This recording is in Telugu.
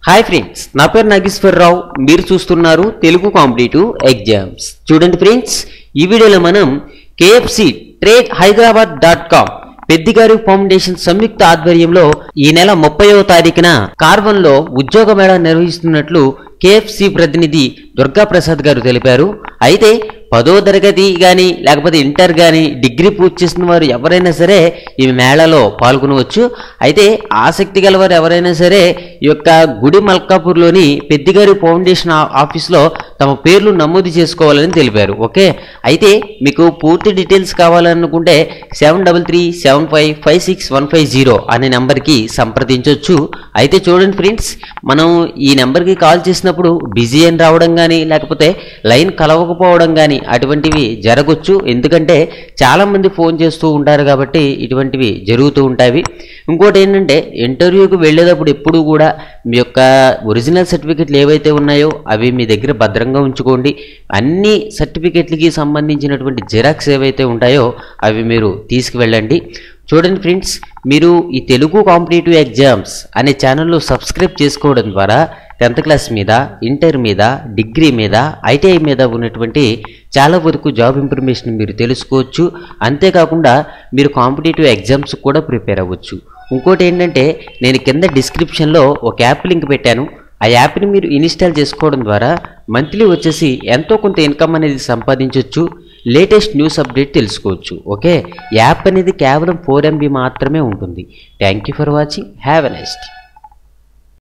హాయ్ ఫ్రెండ్స్, నా పేరు నాగేశ్వరరావు. మీరు చూస్తున్నారు తెలుగు కాంపిటేటివ్ ఎగ్జామ్స్. చూడండి ఫ్రెండ్స్, ఈ వీడియోలో మనం KFC ట్రేడ్ హైదరాబాద్.com పెద్దిగారి ఫౌండేషన్ సంయుక్త ఆధ్వర్యంలో ఈ నెల 30వ తారీఖున కార్వన్లో ఉద్యోగ మేళా నిర్వహిస్తున్నట్లు KFC ప్రతినిధి దుర్గా ప్రసాద్ గారు తెలిపారు. అయితే 10వ తరగతి కానీ లేకపోతే ఇంటర్ కానీ డిగ్రీ పూర్తి చేసిన వారు ఎవరైనా సరే ఈ మేళాలో పాల్గొనవచ్చు. అయితే ఆసక్తి గలవారు ఎవరైనా సరే ఈ యొక్క గుడి మల్కాపూర్లోని పెద్దిగారి ఫౌండేషన్ ఆఫీస్లో తమ పేర్లు నమోదు చేసుకోవాలని తెలిపారు. ఓకే, అయితే మీకు పూర్తి డీటెయిల్స్ కావాలనుకుంటే 7337556150 అనే నెంబర్కి సంప్రదించవచ్చు. అయితే చూడండి ఫ్రెండ్స్, మనం ఈ నెంబర్కి కాల్ చేసినప్పుడు బిజీ అని రావడం కానీ లేకపోతే లైన్ కలవకపోవడం కానీ అటువంటివి జరగవచ్చు. ఎందుకంటే చాలామంది ఫోన్ చేస్తూ ఉంటారు కాబట్టి ఇటువంటివి జరుగుతూ ఉంటాయి. ఇంకోటి ఏంటంటే, ఇంటర్వ్యూకి వెళ్ళేటప్పుడు ఎప్పుడు కూడా మీ యొక్క ఒరిజినల్ సర్టిఫికెట్లు ఏవైతే ఉన్నాయో అవి మీ దగ్గర భద్రంగా ఉంచుకోండి. అన్ని సర్టిఫికెట్లకి సంబంధించినటువంటి జిరాక్స్ ఏవైతే ఉంటాయో అవి మీరు తీసుకువెళ్ళండి. చూడండి ఫ్రెండ్స్, మీరు ఈ తెలుగు కాంపిటేటివ్ ఎగ్జామ్స్ అనే ఛానల్లో సబ్స్క్రైబ్ చేసుకోవడం ద్వారా 10th క్లాస్ మీద, ఇంటర్ మీద, డిగ్రీ మీద, ITI మీద ఉన్నటువంటి చాలా వరకు జాబ్ ఇన్ఫర్మేషన్ మీరు తెలుసుకోవచ్చు. అంతేకాకుండా మీరు కాంపిటేటివ్ ఎగ్జామ్స్ కూడా ప్రిపేర్ అవ్వచ్చు. ఇంకోటి ఏంటంటే, నేను కింద డిస్క్రిప్షన్లో ఒక యాప్ లింక్ పెట్టాను. ఆ యాప్ని మీరు ఇన్స్టాల్ చేసుకోవడం ద్వారా మంత్లీ వచ్చేసి ఎంతో కొంత ఇన్కమ్ అనేది సంపాదించవచ్చు. లేటెస్ట్ న్యూస్ అప్డేట్ తెలుసుకోవచ్చు. ఓకే, యాప్ అనేది కేవలం 4 MB మాత్రమే ఉంటుంది. Thank you for watching. Have a nice day.